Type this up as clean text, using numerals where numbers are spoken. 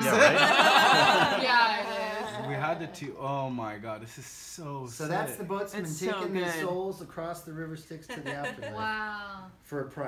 Yeah, right? Yeah, it is. We had the two. Oh my god, this is so So that's the boatsman It's taking so these good. souls across the river Styx to the afterlife Wow. for a price.